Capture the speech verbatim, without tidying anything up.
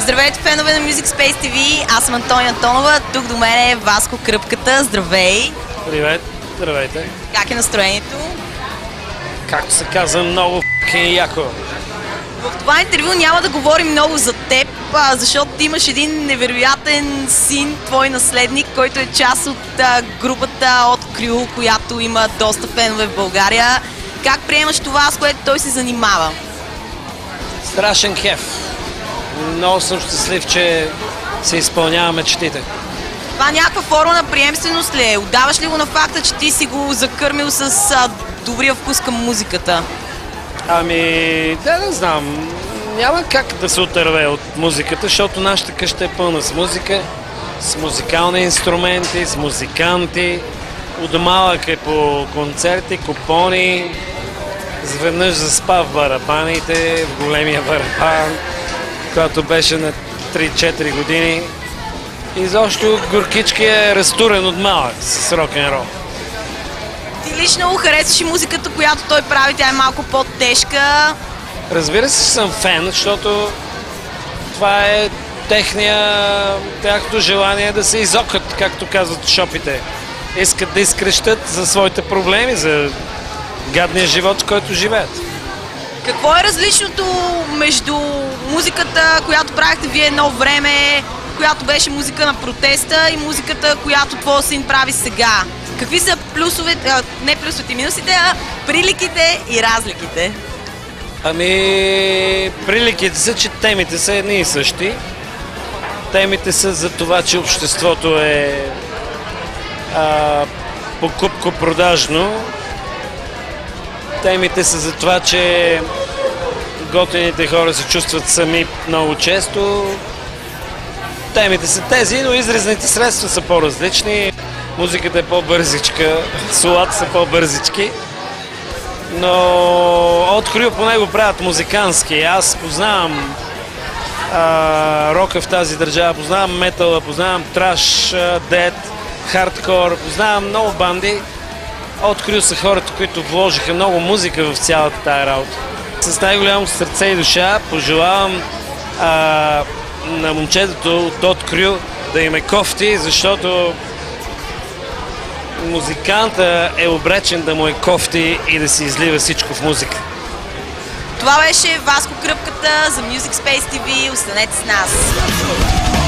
Здравейте, фенове на Music Space ти ви, аз съм Антония Антонова, тук до мен е Васко Кръпката. Здравей! Привет, здравейте! Как е настроението? Както се казва, много f***ing яко. В това интервю няма да говорим много за теб, защото ти имаш един невероятен син, твой наследник, който е част от а, групата от Крю, която има доста фенове в България. Как приемаш това, с което той се занимава? Страшен кеф. Много съм щастлив, че се изпълнява мечтите. Това някаква форма на приемственост ли е? Отдаваш ли го на факта, че ти си го закърмил с а, добрия вкус към музиката? Ами, да, не знам. Няма как да се отърве от музиката, защото нашата къща е пълна с музика, с музикални инструменти, с музиканти. От малък е по концерти, купони. Заведнъж заспа в барабаните, в големия барабан, когато беше на три-четири години. И защо горкички е разтурен от малък с рок-н-рол. Ти лично го харесваш и музиката, която той прави, тя е малко по-тежка. Разбира се, че съм фен, защото това е техния, тяхното желание да се изокат, както казват шопите. Искат да изкрещат за своите проблеми, за гадния живот, в който живеят. Какво е различното между музиката, която правихте вие едно време, която беше музика на протеста, и музиката, която твой син прави сега? Какви са плюсовете, а, не плюсовете и минусите, а приликите и разликите? Ами, приликите са, че темите са едни и същи. Темите са за това, че обществото е а, покупко-продажно. Темите са за това, че готините хора се чувстват сами много често. Темите са тези, но изразните средства са по-различни. Музиката е по-бързичка, солата са по-бързички. Но от Крю по него правят музикански. Аз познавам а, рока в тази държава, познавам метала, познавам траш, дед, хардкор, познавам много банди. От Крю са хората, които вложиха много музика в цялата тая работа. С най-голямо сърце и душа пожелавам а, на момчетото от От Крю да им е кофти, защото музиканта е обречен да му е кофти и да се излива всичко в музика. Това беше Васко Кръпката за Music Space ти ви. Останете с нас!